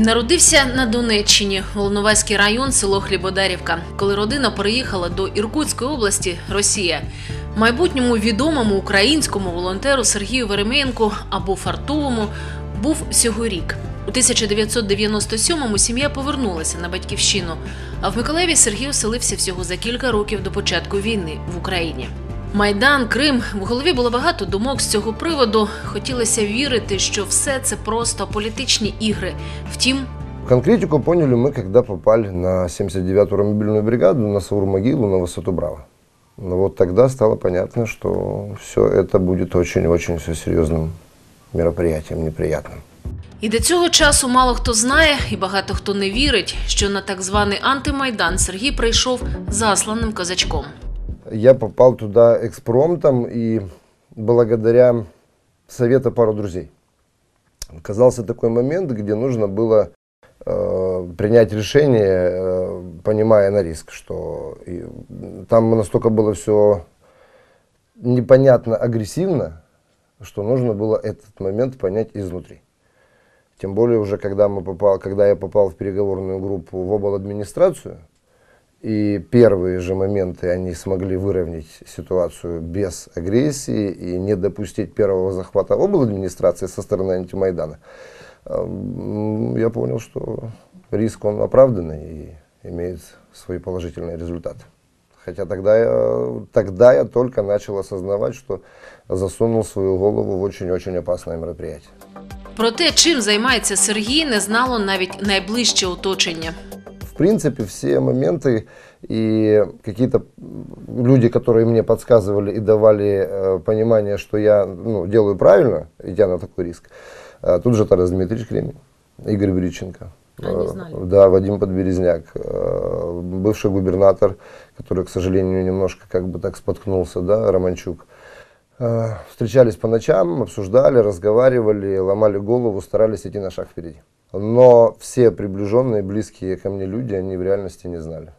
Народився на Донеччині, Волноваський район, село Хлібодарівка. Коли родина переїхала до Іркутської області, Росія, майбутньому відомому українському волонтеру Сергію Веремеєнку або Фартовому був всього рік. У 1997-му сім'я повернулася на батьківщину, а в Миколаєві Сергій оселився всього за кілька років до початку війни в Україні. Майдан, Крим. В голові було багато думок з цього приводу. Хотілося вірити, що все це просто політичні ігри. Втім, конкретику поняли мы, когда попали на 79-ю аэромобильную бригаду, на Саур-Могилу, на высоту Браво. Но вот тогда стало понятно, что все это будет очень-очень все серьезным мероприятием, неприятным. І до цього часу мало хто знає, і багато хто не вірить, що на так званий антимайдан Сергій прийшов засланим козачком. Я попал туда экспромтом и благодаря совету пару друзей. Оказался такой момент, где нужно было принять решение, понимая на риск, что там настолько было все непонятно, агрессивно, что нужно было этот момент понять изнутри. Тем более уже когда я попал в переговорную группу в обладминистрацию, и первые же моменты они смогли выровнять ситуацию без агрессии и не допустить первого захвата обладминистрации со стороны антимайдана, я понял, что риск он оправданный и имеет свои положительные результаты. Хотя тогда я только начал осознавать, что засунул свою голову в очень-очень опасное мероприятие. Про те, чим займається Сергій, не знало навіть найближче оточення. В принципе, все моменты и какие-то люди, которые мне подсказывали и давали понимание, что я делаю правильно, идя на такой риск. Тут же Тарас Дмитриевич Кремень, Игорь Бриченко, да, Вадим Подберезняк, бывший губернатор, который, к сожалению, немножко как бы так споткнулся, да, Романчук. Встречались по ночам, обсуждали, разговаривали, ломали голову, старались идти на шаг впереди. Но все приближенные, близкие ко мне люди, они в реальности не знали.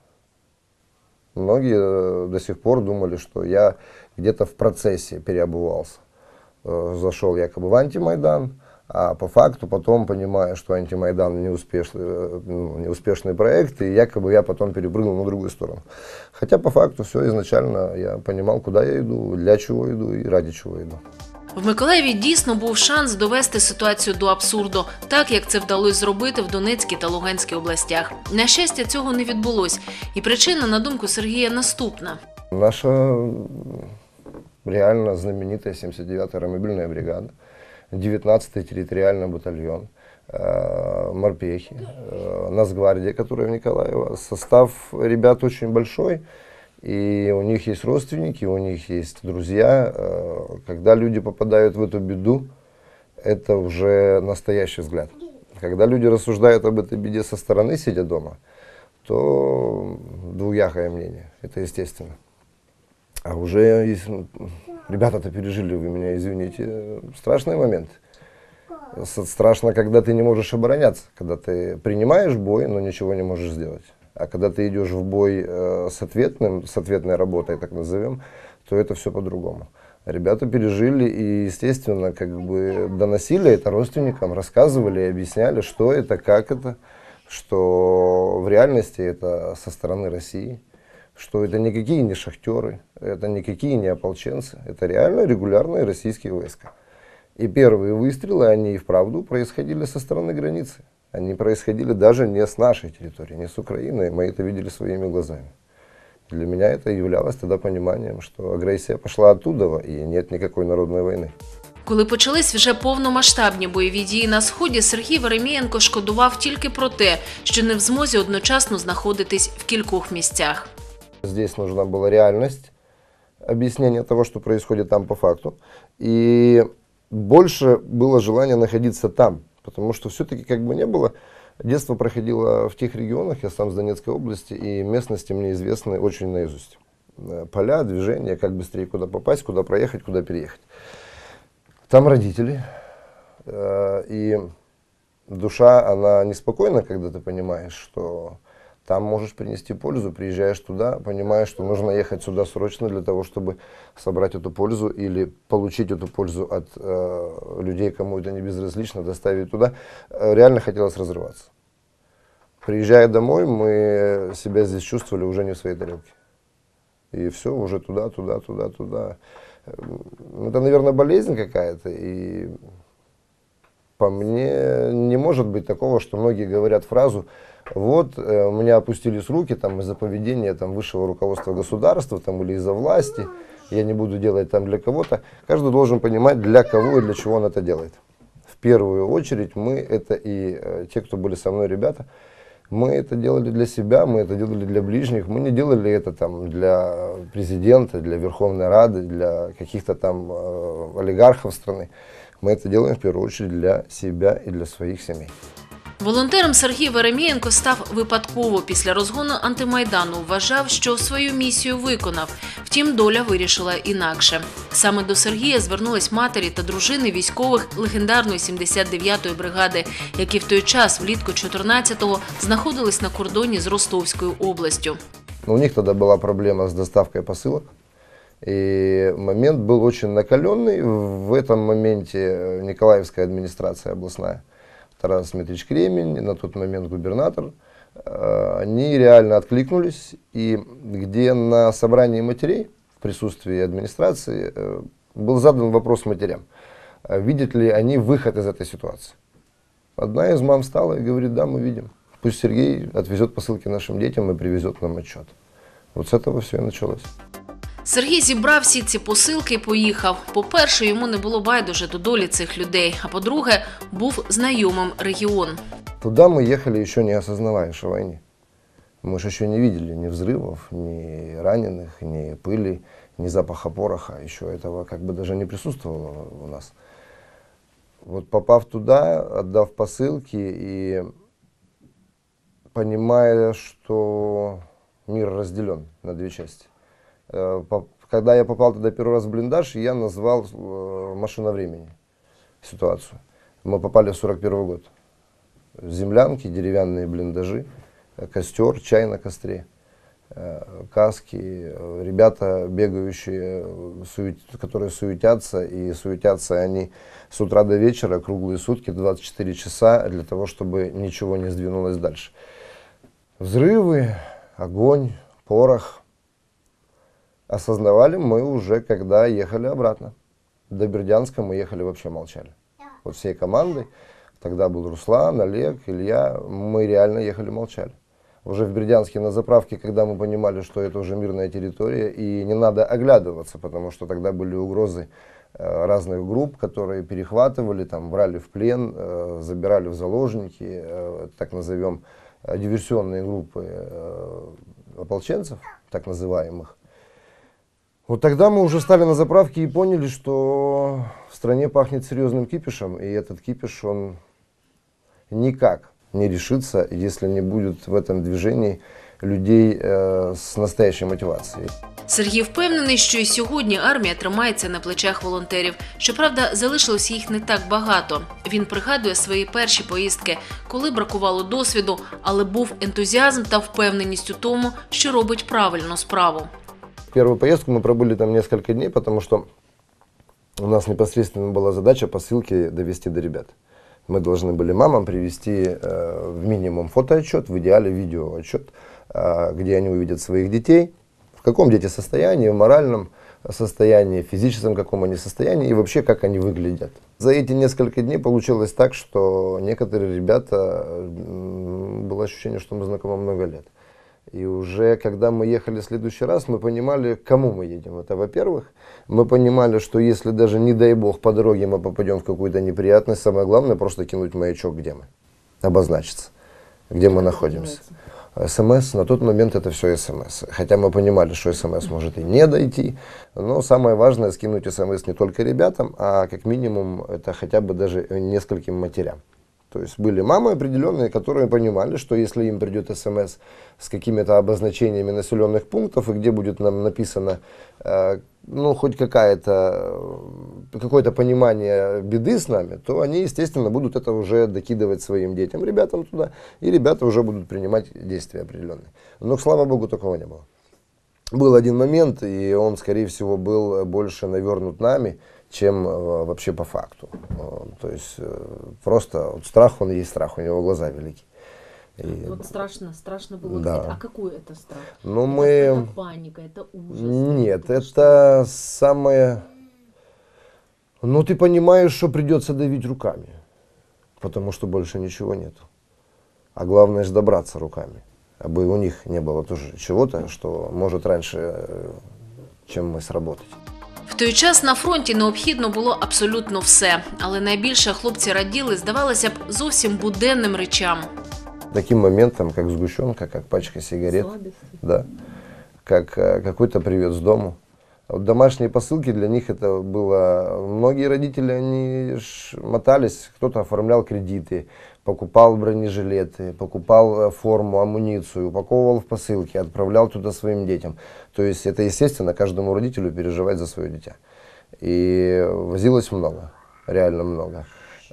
Многие до сих пор думали, что я где-то в процессе переобувался. Зашел якобы в антимайдан, а по факту потом, понимая, что антимайдан неуспешный проект, и якобы я потом перепрыгнул на другую сторону. Хотя по факту все изначально я понимал, куда я иду, для чего иду и ради чего иду. В Миколаєві дійсно був шанс довести ситуацію до абсурду, так як це вдалося зробити в Донецькій та Луганській областях. На щастя, цього не відбулось. І причина, на думку Сергія, наступна. Наша реально знаменитая 79-я аэромобильная бригада, 19-й территориальный батальон, морпехи, Нацгвардия, которая в Николаево. Состав ребят очень большой. И у них есть родственники, у них есть друзья. Когда люди попадают в эту беду, это уже настоящий взгляд. Когда люди рассуждают об этой беде со стороны, сидя дома, то двуякое мнение, это естественно. А уже ребята-то пережили, вы меня извините, страшный момент. Страшно, когда ты не можешь обороняться, когда ты принимаешь бой, но ничего не можешь сделать. А когда ты идешь в бой с ответной работой, так назовем, то это все по-другому. Ребята пережили и, естественно, как бы доносили это родственникам, рассказывали и объясняли, что это, как это, что в реальности это со стороны России, что это никакие не шахтеры, это никакие не ополченцы, это реально регулярные российские войска. И первые выстрелы, они и вправду происходили со стороны границы. Они происходили даже не с нашей территории, не с Украины. Мы это видели своими глазами. Для меня это являлось тогда пониманием, что агрессия пошла оттуда, и нет никакой народной войны. Коли почались вже повномасштабні бойові дії на Сході, Сергій Веремеєнко шкодував тільки про те, що не в змозі одночасно знаходитись в кількох місцях. Здесь нужна была реальность, объяснение того, что происходит там по факту. И больше было желание находиться там. Потому что все-таки как бы не было, детство проходило в тех регионах, я сам с Донецкой области, и местности мне известны очень наизусть. Поля, движения, как быстрее куда попасть, куда проехать, куда переехать. Там родители, и душа, она неспокойна, когда ты понимаешь, что там можешь принести пользу, приезжаешь туда, понимаешь, что нужно ехать сюда срочно для того, чтобы собрать эту пользу или получить эту пользу от людей, кому это не безразлично, доставить туда. Реально хотелось разрываться. Приезжая домой, мы себя здесь чувствовали уже не в своей тарелке. И все, уже туда. Это, наверное, болезнь какая-то. И по мне не может быть такого, что многие говорят фразу: вот, у меня опустились руки там, из-за поведения там, высшего руководства государства там, или из-за власти, я не буду делать там для кого-то. Каждый должен понимать, для кого и для чего он это делает. В первую очередь мы, это и те, кто были со мной, ребята, мы это делали для себя, мы это делали для ближних, мы не делали это там, для президента, для Верховной Рады, для каких-то там олигархов страны. Мы это делаем в первую очередь для себя і для своїх сімей. Волонтером Сергій Веремієнко став випадково. Після розгону антимайдану вважав, що свою місію виконав. Втім, доля вирішила інакше. Саме до Сергія звернулись матері та дружини військових легендарної 79-ї бригади, які в той час, влітку 14-го, знаходились на кордоні з Ростовською областю. У них тогда была проблема с доставкой посылок. И момент был очень накаленный. В этом моменте Николаевская администрация областная, Тарас Дмитриевич Кремень, на тот момент губернатор, они реально откликнулись. И где на собрании матерей, в присутствии администрации, был задан вопрос матерям, видят ли они выход из этой ситуации. Одна из мам встала и говорит: да, мы видим. Пусть Сергей отвезет посылки нашим детям и привезет нам отчет. Вот с этого все и началось. Сергій зібрав всі ці посилки і поїхав. По-перше, йому не було байдуже до долі цих людей, а по-друге, був знайомим регіон. Туда мы ехали, еще не осознавая, что войне. Мы же еще не видели ни взрывов, ни раненых, ни пыли, ни запаха пороха. Еще этого как бы даже не присутствовало у нас. Вот попав туда, отдав посылки и понимая, что мир разделен на две части. Когда я попал туда первый раз в блиндаж, я назвал «Машина времени» ситуацию. Мы попали в 41 год. Землянки, деревянные блиндажи, костер, чай на костре, каски, ребята бегающие, которые суетятся, и суетятся они с утра до вечера, круглые сутки, 24 часа, для того, чтобы ничего не сдвинулось дальше. Взрывы, огонь, порох. Осознавали мы уже, когда ехали обратно. До Бердянска мы ехали, вообще молчали. Вот всей командой, тогда был Руслан, Олег, Илья, мы реально ехали, молчали. Уже в Бердянске на заправке, когда мы понимали, что это уже мирная территория, и не надо оглядываться, потому что тогда были угрозы разных групп, которые перехватывали, там, брали в плен, забирали в заложники, так назовем, диверсионные группы ополченцев, так называемых. Вот тогда мы уже стали на заправке и поняли, что в стране пахнет серьезным кипишем, и этот кипиш, он никак не решится, если не будет в этом движении людей с настоящей мотивацией. Сергій впевнений, що і сьогодні армія тримається на плечах волонтерів. Щоправда, залишилось їх не так багато. Він пригадує свої перші поїздки, коли бракувало досвіду, але був ентузіазм та впевненість у тому, що робить правильну справу. Первую поездку мы пробыли там несколько дней, потому что у нас непосредственно была задача посылки довести до ребят. Мы должны были мамам привезти в минимум фотоотчет, в идеале видеоотчет, где они увидят своих детей, в каком дети состоянии, в моральном состоянии, в физическом каком они состоянии и вообще как они выглядят. За эти несколько дней получилось так, что некоторые ребята, было ощущение, что мы знакомы много лет. И уже когда мы ехали в следующий раз, мы понимали, к кому мы едем. Это, во-первых, мы понимали, что если даже, не дай бог, по дороге мы попадем в какую-то неприятность, самое главное просто кинуть маячок, где мы, обозначиться, где мы находимся. СМС, на тот момент это все СМС. Хотя мы понимали, что СМС может и не дойти, но самое важное скинуть СМС не только ребятам, а как минимум это хотя бы даже нескольким матерям. То есть были мамы определенные, которые понимали, что если им придет СМС с какими-то обозначениями населенных пунктов, и где будет нам написано, ну, хоть какое-то понимание беды с нами, то они, естественно, будут это уже докидывать своим детям, ребятам туда, и ребята уже будут принимать действия определенные. Но, слава богу, такого не было. Был один момент, и он, скорее всего, был больше навернут нами, чем вообще по факту. То есть просто вот страх, он есть страх, у него глаза велики. Вот страшно было. Да. А какой это страх? Но Это паника, это ужас? Нет, это самое... Ну, ты понимаешь, что придется давить руками, потому что больше ничего нету. А главное же добраться руками, aby у них не было тоже чего-то, что может раньше, чем мы, сработать. В той час на фронті необхідно було абсолютно все, але найбільше хлопці раділи, здавалося б, зовсім буденним речам. Таким моментом, как сгущенка, как пачка сигарет, да, как какой-то привет с дому. Вот домашние посылки для них это было... Многие родители, они мотались, кто-то оформлял кредиты, покупал бронежилеты, покупал форму, амуницию, упаковывал в посылки, отправлял туда своим детям. То есть это, естественно, каждому родителю переживать за свое дитя. И возилось много, реально много.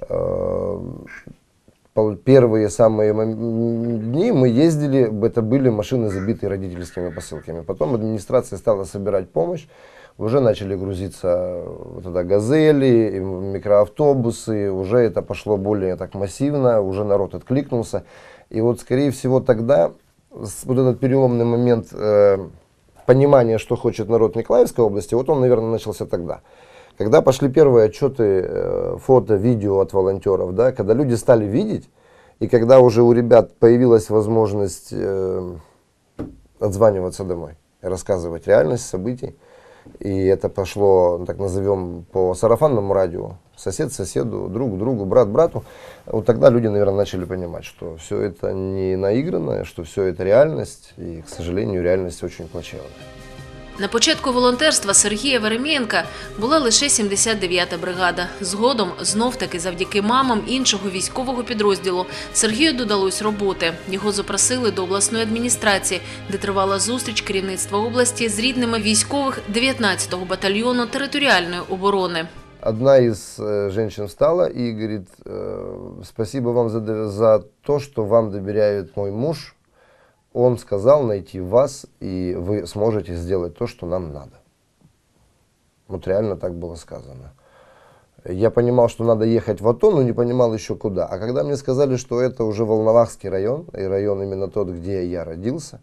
Первые самые дни мы ездили, это были машины, забитые родительскими посылками. Потом администрация стала собирать помощь, уже начали грузиться туда газели, микроавтобусы, уже это пошло более так массивно, уже народ откликнулся. И вот, скорее всего, тогда, вот этот переломный момент понимания, что хочет народ Николаевской области, вот он, наверное, начался тогда. Когда пошли первые отчеты, фото, видео от волонтеров, да, когда люди стали видеть, и когда уже у ребят появилась возможность отзваниваться домой, рассказывать реальность событий, и это пошло, так назовем, по сарафанному радио, сосед соседу, друг другу, брат брату, вот тогда люди, наверное, начали понимать, что все это не наигранное, что все это реальность, и, к сожалению, реальность очень плачевная. На початку волонтерства Сергія Веремієнка була лише 79-та бригада. Згодом, знов-таки завдяки мамам іншого військового підрозділу, Сергію додалось роботи. Його запросили до обласної адміністрації, де тривала зустріч керівництва області з рідними військових 19-го батальйону територіальної оборони. Одна из женщин встала и говорит: спасибо вам за то, что вам доверяет мой муж. Он сказал найти вас, и вы сможете сделать то, что нам надо. Вот реально так было сказано. Я понимал, что надо ехать в АТО, но не понимал еще куда. А когда мне сказали, что это уже Волновахский район, и район именно тот, где я родился,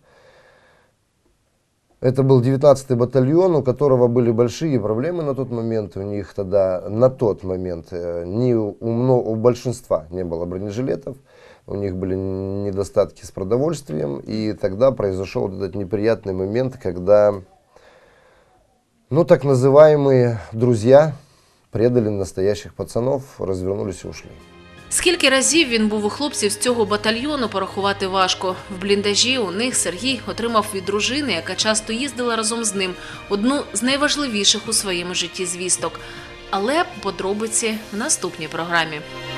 это был 19-й батальон, у которого были большие проблемы на тот момент. У них тогда, на тот момент, у большинства не было бронежилетов. У них были недостатки с продовольствием, и тогда произошел вот этот неприятный момент, когда, ну, так называемые друзья предали настоящих пацанов, развернулись и ушли. Скільки разів він був у хлопців з цього батальйону, порахувати важко. В бліндажі у них Сергій отримав від дружини, яка часто їздила разом з ним, одну з найважливіших у своєму житті звісток. Але подробиці в наступній програмі.